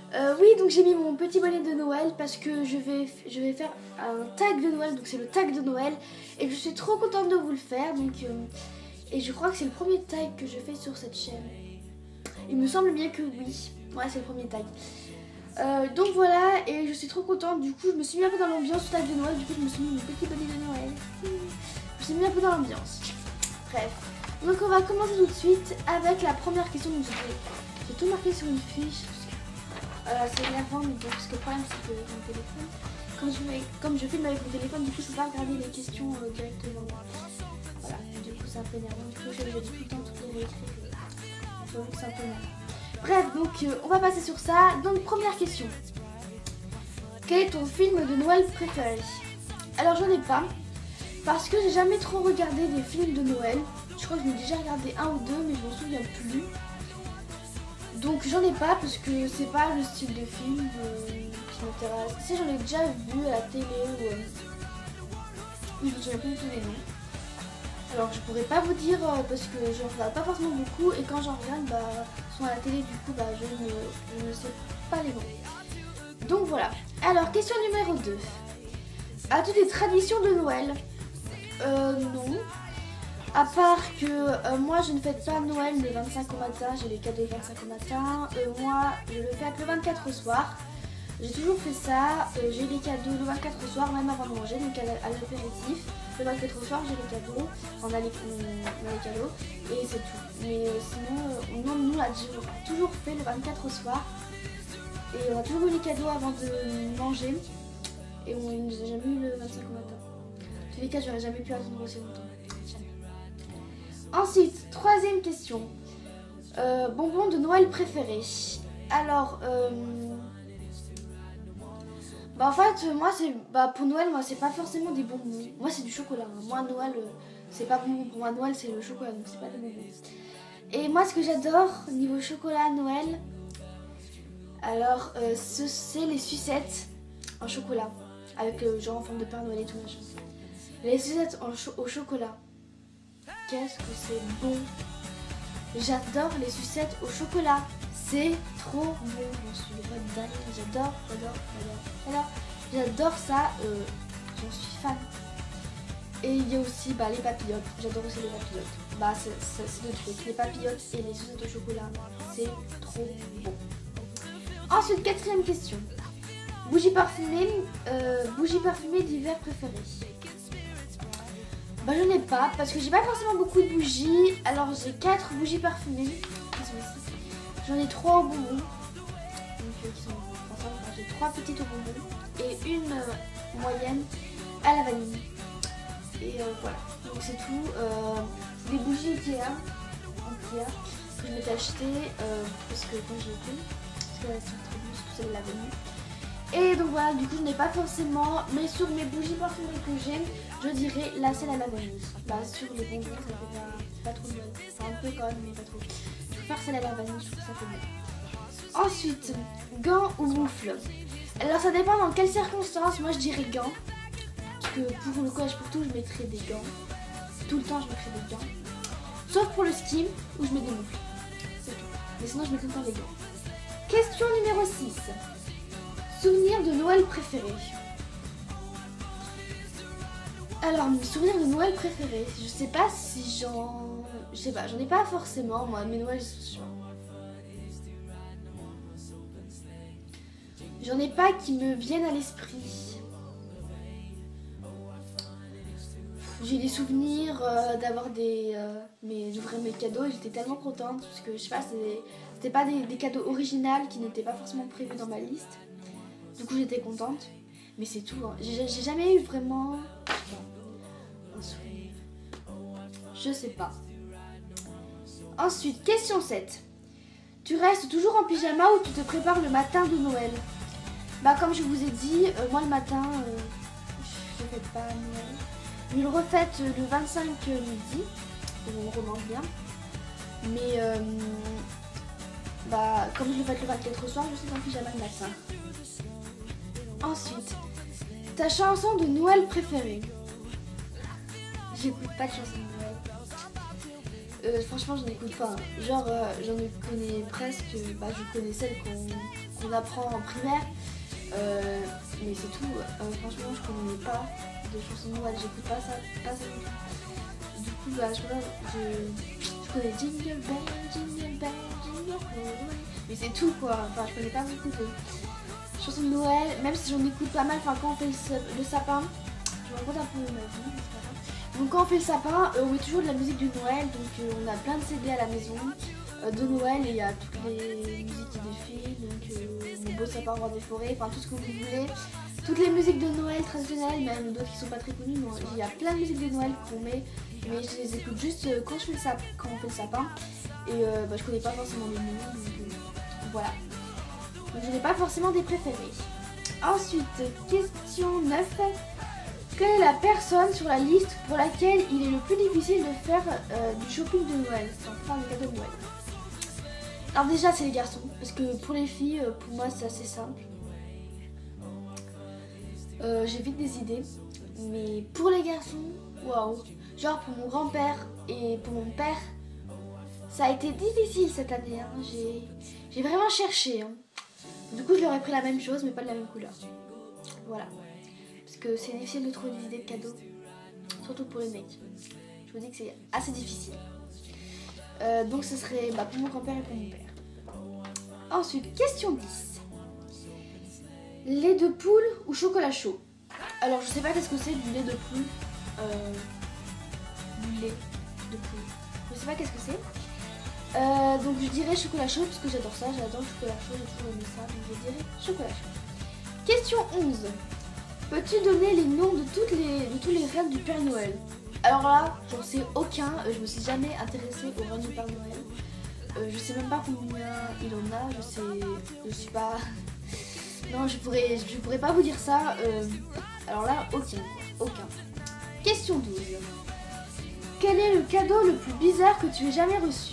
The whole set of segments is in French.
Oui, donc j'ai mis mon petit bonnet de Noël parce que je vais faire un tag de Noël, donc c'est le tag de Noël et je suis trop contente de vous le faire, donc et je crois que c'est le premier tag que je fais sur cette chaîne. Il me semble bien que oui, ouais c'est le premier tag. Donc voilà, et je suis trop contente, du coup je me suis mis un peu dans l'ambiance au tag de Noël, du coup je me suis mis mon petit bonnet de Noël. Je me suis mis un peu dans l'ambiance. Bref, donc on va commencer tout de suite avec la première question. J'ai tout marqué sur une fiche. C'est énervant, mais bon, parce que le problème c'est que mon téléphone, comme je filme avec mon téléphone, du coup je peux pas regarder les questions directement. Voilà, du coup c'est un peu énervant, du coup je dis tout le temps toutes les réécrire. J'avoue que c'est un peu énervant. Bref, donc on va passer sur ça. Donc première question. Quel est ton film de Noël préféré? Alors j'en ai pas, parce que j'ai jamais trop regardé des films de Noël. Je crois que j'en ai déjà regardé un ou deux, mais je m'en souviens plus. Donc j'en ai pas parce que c'est pas le style de film qui m'intéresse. Si j'en ai déjà vu à la télé ou je me souviens plus du tout des noms. Alors je pourrais pas vous dire parce que j'en regarde pas forcément beaucoup et quand j'en regarde sont à la télé, du coup je ne sais pas les noms. Donc voilà. Alors question numéro 2. As-tu des traditions de Noël? Non. À part que moi je ne fête pas Noël le 25 au matin, j'ai les cadeaux le 25 au matin. Moi je le fête le 24 au soir. J'ai toujours fait ça, j'ai les cadeaux le 24 au soir, même avant de manger, donc à l'apéritif. Le 24 au soir j'ai les cadeaux, on a les cadeaux et c'est tout. Mais sinon, nous on a toujours fait le 24 au soir. Et on a toujours eu les cadeaux avant de manger. Et on ne nous a jamais eu le 25 au matin. En tous les cas, j'aurais jamais pu attendre aussi longtemps. Ensuite, troisième question. Bonbons de Noël préférés. Alors, en fait, moi, pour Noël, moi, c'est pas forcément des bonbons. Moi, c'est du chocolat. Hein. Moi, Noël, c'est pas bonbon. Pour moi, Noël, c'est le chocolat, donc c'est pas des bonbons. Et moi, ce que j'adore niveau chocolat à Noël, alors, c'est les sucettes en chocolat. Avec genre en forme de Père Noël et tout machin. Les sucettes au chocolat. Qu'est-ce que c'est bon! J'adore les sucettes au chocolat. C'est trop bon. J'en suis dingue. J'adore ça. J'en suis fan. Et il y a aussi les papillotes. J'adore aussi les papillotes. C'est deux trucs. Les papillotes et les sucettes au chocolat. C'est trop bon. Ensuite, quatrième question. Bougie parfumée d'hiver préférée. J'en ai pas parce que j'ai pas forcément beaucoup de bougies. Alors j'ai 4 bougies parfumées. J'en ai 3 au bonbon. Donc j'ai 3 petites au bonbon et une moyenne à la vanille. Et voilà. Donc c'est tout. Des bougies Ikea que je m'étais acheté parce que quand j'ai été, parce qu'elles sont très douces, tout ça de la vanille. Et donc voilà, du coup je n'ai pas forcément, mais sur mes bougies parfumées que j'aime, je dirais la celle à la vanille. Sur les bonbons, ça fait pas trop de mal. C'est un peu quand même, mais pas trop. Je préfère celle à la vanille, je trouve que ça fait bien. Ensuite, gants ou moufles. Alors ça dépend dans quelles circonstances. Moi je dirais gants. Parce que pour le collège, pour tout, je mettrais des gants. Tout le temps je mettrais des gants. Sauf pour le ski où je mets des moufles. C'est tout. Mais sinon je mets tout le temps des gants. Question numéro 6. Souvenir de Noël préféré. Alors, mes souvenirs de Noël préférés, je sais pas si j'en ai pas forcément, moi, mes Noëls, j'en ai pas qui me viennent à l'esprit. J'ai des souvenirs d'avoir d'ouvrir mes cadeaux et j'étais tellement contente parce que je sais pas, c'était pas des cadeaux originaux qui n'étaient pas forcément prévus dans ma liste. Du coup j'étais contente, mais c'est tout. Hein. J'ai jamais eu vraiment un souvenir. Je sais pas. Ensuite, question 7. Tu restes toujours en pyjama ou tu te prépares le matin de Noël? Comme je vous ai dit, moi le matin, je fais pas Noël. Je le refête le 25 midi, on remange bien. Mais comme je le fête le 24 au soir, je suis en pyjama le matin. Ensuite, ta chanson de Noël préférée? J'écoute pas de chanson de Noël. Franchement, je n'écoute pas. Genre, j'en connais presque. Bah, je connais celles qu'on apprend en primaire. Mais c'est tout. Franchement, je connais pas de chansons de Noël. J'écoute pas ça du tout. Du coup, bah, je connais Jingle Bell, Jingle Bell, Jingle Bell. Mais c'est tout quoi. Enfin, je connais pas beaucoup de chansons de Noël. Même si j'en écoute pas mal. Enfin, quand on fait le sapin, je me raconte un peu ma vie, mais c'est pas grave. Donc quand on fait le sapin, on met toujours de la musique de Noël, donc on a plein de CD à la maison de Noël et il y a toutes les musiques qui défilent, donc le beau sapin roi des forêts, enfin tout ce que vous voulez. Toutes les musiques de Noël traditionnelles, même d'autres qui sont pas très connues, mais il y a plein de musiques de Noël qu'on met, mais je les écoute juste quand on fait le sapin. Et bah, je connais pas forcément les noms, donc voilà. Donc je n'ai pas forcément des préférés. Ensuite, question 9. Quelle est la personne sur la liste pour laquelle il est le plus difficile de faire du shopping de Noël, enfin des cadeaux de Noël? Alors déjà c'est les garçons, parce que pour les filles, pour moi c'est assez simple. J'ai vite des idées, mais pour les garçons, waouh. Genre pour mon grand-père et pour mon père, ça a été difficile cette année. Hein. J'ai vraiment cherché. Hein. Du coup je leur ai pris la même chose, mais pas de la même couleur. Voilà. Parce que c'est difficile de trouver des idées de cadeaux, surtout pour les mecs. Je vous dis que c'est assez difficile. Donc ce serait pour mon grand-père et pour mon père. Ensuite, question 10. Lait de poule ou chocolat chaud? Alors je sais pas qu'est-ce que c'est du lait de poule. Du lait de poule. Je sais pas qu'est-ce que c'est. Donc je dirais chocolat chaud parce que j'adore ça. J'adore le chocolat chaud, j'ai toujours aimé ça. Donc je dirais chocolat chaud. Question 11. Peux-tu donner les noms de tous les reines du Père Noël? Alors là, j'en sais aucun. Je me suis jamais intéressée aux reines du Père Noël. Je sais même pas combien il en a. Je suis pas. Non, je pourrais pas vous dire ça. Alors là, aucun. Question 12. Quel est le cadeau le plus bizarre que tu aies jamais reçu?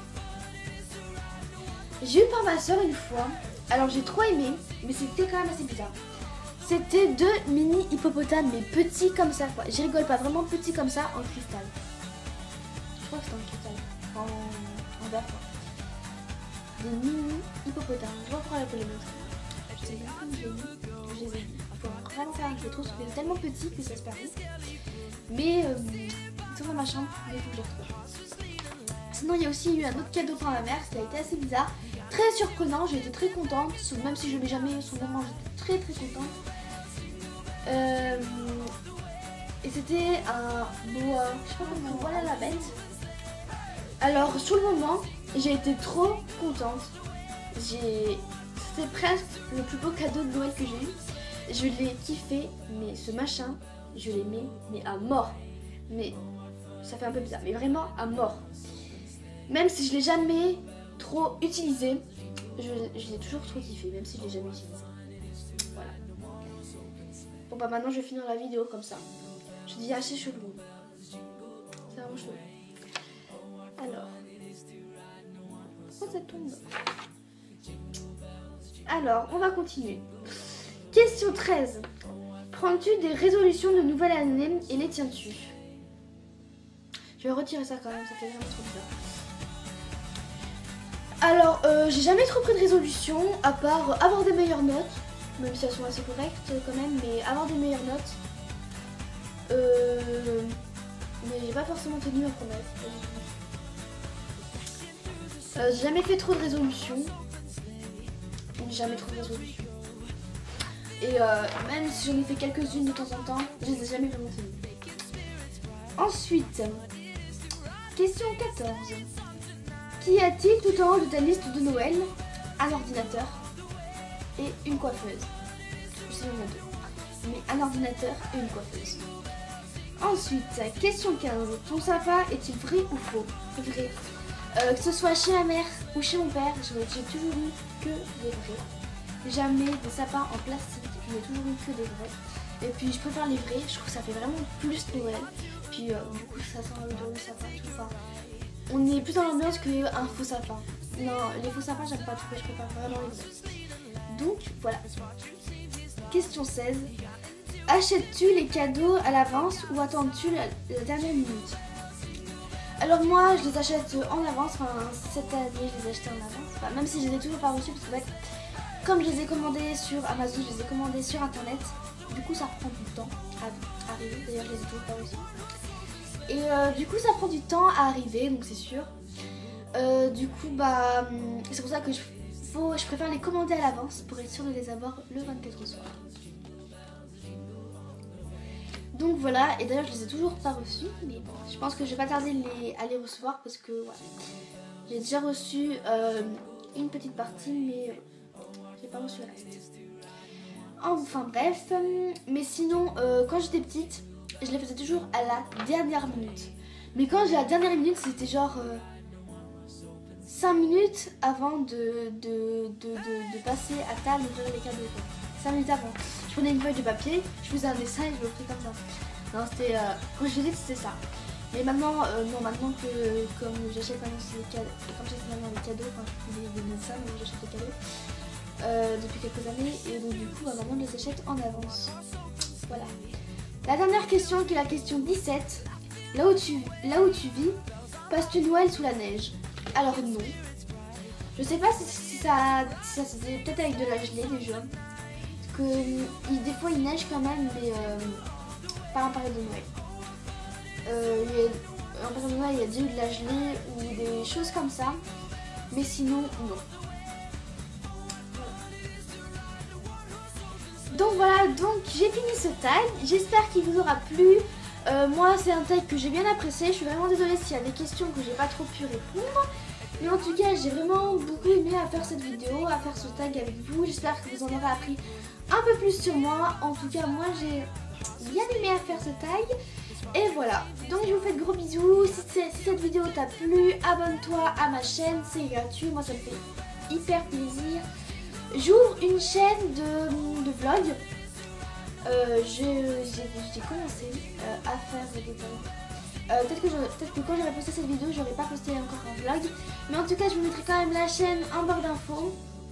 J'ai eu par ma soeur une fois. Alors j'ai trop aimé, mais c'était quand même assez bizarre. C'était 2 mini hippopotames, mais petits comme ça quoi. J'y rigole pas, vraiment petits comme ça en cristal. Je crois que c'était en cristal, en verre quoi. Des mini hippopotames. Je vois pourquoi elle peut les montrer. Je sais même pas où je les ai mis. Il faut vraiment faire un retrouve. C'était tellement petit que ça se perd vite. Mais ils sont dans ma chambre, mais il faut que je les retrouve. Sinon il y a aussi eu un autre cadeau pour ma mère, qui a été assez bizarre. Très surprenant, j'ai été très contente. Même si je ne mets jamais son maman, j'étais très contente. Et c'était un boa, je sais pas comment, voilà la bête. Alors sur le moment, j'ai été trop contente. C'était presque le plus beau cadeau de Noël que j'ai eu. Je l'ai kiffé, mais ce machin, je l'aimais mais à mort. Mais ça fait un peu bizarre, mais vraiment à mort. Même si je l'ai jamais trop utilisé, je l'ai toujours trop kiffé, même si je l'ai jamais utilisé. Voilà. Bon bah maintenant je vais finir la vidéo comme ça. Je dis assez chelou. C'est vraiment chelou. Alors. Pourquoi ça tombe? Alors, on va continuer. Question 13. Prends-tu des résolutions de nouvelle année et les tiens-tu? Je vais retirer ça quand même, ça fait vraiment trop bizarre. Alors, j'ai jamais trop pris de résolution, à part avoir des meilleures notes. Même si elles sont assez correctes quand même, mais avoir des meilleures notes. Mais j'ai pas forcément tenu ma promesse. J'ai jamais fait trop de résolutions. Jamais trop de résolutions. Et même si j'en ai fait quelques-unes de temps en temps, je les ai jamais vraiment tenues. Ensuite, question 14. Qu'y a-t-il tout en haut de ta liste de Noël? Un ordinateur et une coiffeuse. Je sais, il y en a deux. Mais un ordinateur et une coiffeuse. Ensuite, question 15. Ton sapin est-il vrai ou faux? Vrai. Que ce soit chez ma mère ou chez mon père, j'ai toujours eu que des vrais. Jamais des sapins en plastique, je n'ai toujours eu que des vrais. Et puis je préfère les vrais, je trouve que ça fait vraiment plus Noël. Puis du coup ça sent l'odeur du sapin, tout ça. On est plus dans l'ambiance qu'un faux sapin. Non, les faux sapins j'aime pas trop, je préfère vraiment les vrais. Donc voilà. Question 16. Achètes-tu les cadeaux à l'avance ou attends-tu la dernière minute? Alors moi je les achète en avance, enfin cette année je les ai achetés en avance, enfin, même si je les ai toujours pas reçus parce qu'en fait comme je les ai commandés sur Amazon, je les ai commandés sur internet, du coup ça prend du temps à arriver, d'ailleurs je les ai toujours pas reçus. Et du coup ça prend du temps à arriver, donc c'est sûr. Du coup bah c'est pour ça que je préfère les commander à l'avance pour être sûr de les avoir le 24 au soir. Donc voilà, et d'ailleurs je les ai toujours pas reçus, mais bon, je pense que je vais pas tarder à les recevoir parce que voilà, j'ai déjà reçu une petite partie, mais j'ai pas reçu le reste. Enfin bref, mais sinon quand j'étais petite, je les faisais toujours à la dernière minute. Mais quand j'ai la dernière minute, c'était genre 5 minutes avant de passer à table et d'ouvrir les cadeaux. 5 minutes avant. Je prenais une feuille de papier, je faisais un dessin et je le ferais comme ça. Non, c'était. Quand je l'ai dit, c'était ça. Mais maintenant, non, maintenant que comme j'achète maintenant les cadeaux, comme j'achète maintenant les cadeaux, enfin je fais des dessins, mais j'achète les cadeaux depuis quelques années et donc du coup, maintenant je les achète en avance. Voilà. La dernière question qui est la question 17. Là où tu vis, passes-tu Noël sous la neige? Alors non. Je sais pas si ça se faisait peut-être avec de la gelée déjà. Parce que des fois il neige quand même, mais pas en période de Noël. En période de Noël il y a déjà eu de la gelée ou des choses comme ça. Mais sinon non. Donc voilà, donc j'ai fini ce tag. J'espère qu'il vous aura plu. Moi c'est un tag que j'ai bien apprécié. Je suis vraiment désolée s'il y a des questions que j'ai pas trop pu répondre. Mais en tout cas j'ai vraiment beaucoup aimé à faire cette vidéo, à faire ce tag avec vous. J'espère que vous en aurez appris un peu plus sur moi. En tout cas moi j'ai bien aimé à faire ce tag. Et voilà, donc je vous fais de gros bisous. Si cette vidéo t'a plu, abonne-toi à ma chaîne, c'est gratuit. Moi ça me fait hyper plaisir. J'ouvre une chaîne de vlog. J'ai commencé à faire des vlogs. Peut-être que quand j'aurai posté cette vidéo, j'aurai pas posté encore un vlog. Mais en tout cas, je vous mettrai quand même la chaîne en barre d'infos.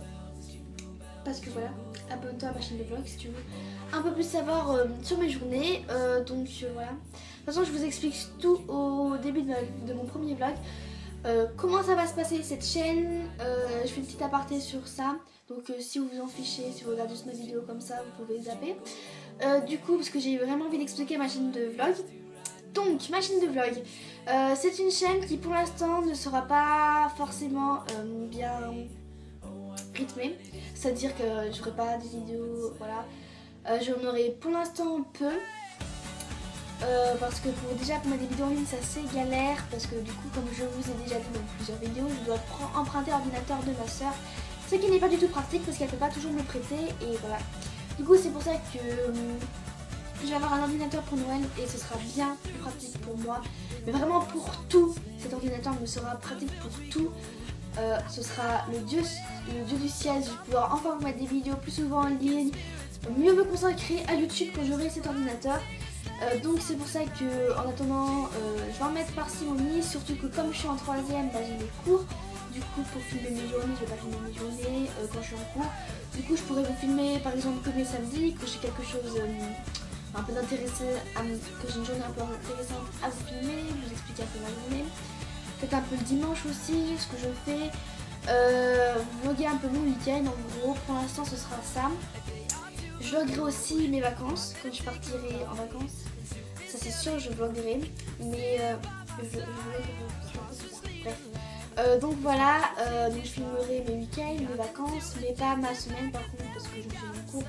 Parce que voilà, abonne-toi à ma chaîne de vlog si tu veux un peu plus savoir sur mes journées. Donc voilà. De toute façon, je vous explique tout au début de mon premier vlog. Comment ça va se passer cette chaîne. Je fais une petite aparté sur ça. Donc si vous vous en fichez, si vous regardez juste ma vidéo comme ça, vous pouvez zapper. Du coup, parce que j'ai vraiment envie d'expliquer ma chaîne de vlog. Donc, ma chaîne de vlog, c'est une chaîne qui pour l'instant ne sera pas forcément bien rythmée. C'est-à-dire que je ferai pas des vidéos, voilà. J'en aurai pour l'instant peu. Parce que déjà pour mettre des vidéos en ligne c'est assez galère. Parce que du coup, comme je vous ai déjà dit dans plusieurs vidéos, je dois emprunter l'ordinateur de ma soeur. Ce qui n'est pas du tout pratique parce qu'elle ne peut pas toujours me prêter. Et voilà. Du coup, c'est pour ça que... je vais avoir un ordinateur pour Noël et ce sera bien plus pratique pour moi. Mais vraiment pour tout, cet ordinateur me sera pratique pour tout. Ce sera le dieu du ciel. Je vais pouvoir enfin vous mettre des vidéos plus souvent en ligne. Mieux me consacrer à YouTube quand j'aurai cet ordinateur. Donc c'est pour ça que en attendant, je vais en mettre parcimonie. Surtout que comme je suis en 3ème, bah, j'ai des cours. Du coup pour filmer mes journées, je vais pas filmer mes journées quand je suis en cours. Du coup je pourrais vous filmer par exemple comme les samedis, quand j'ai quelque chose... un peu d'intéressé, que j'ai une journée un peu intéressante à vous filmer, vous expliquer un peu ma journée. Peut-être un peu le dimanche aussi, ce que je fais. Vlogger un peu mon week-end, en gros, pour l'instant ce sera ça. Je vloggerai aussi mes vacances, quand je partirai en vacances. Ça c'est sûr, je vloggerai. Mais je vloggerai, bref. Donc voilà, donc je filmerai mes week-ends, mes vacances, mais pas ma semaine par contre, parce que je fais mon cours.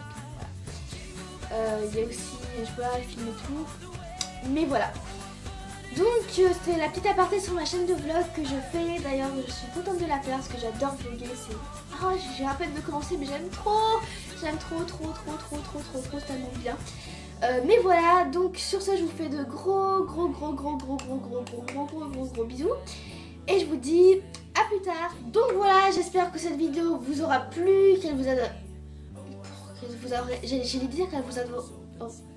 Il y a aussi, je peux pas filmer tout, mais voilà. Donc c'était la petite aparté sur ma chaîne de vlog que je fais. D'ailleurs je suis contente de la faire parce que j'adore vlogger. Oh, j'ai à peine de commencer mais j'aime trop. J'aime trop, c'est tellement bien. Mais voilà, donc sur ça je vous fais de gros bisous. Et je vous dis à plus tard. Donc voilà, j'espère que cette vidéo vous aura plu, qu'elle vous a... J'allais dire qu'elle vous a... Oh.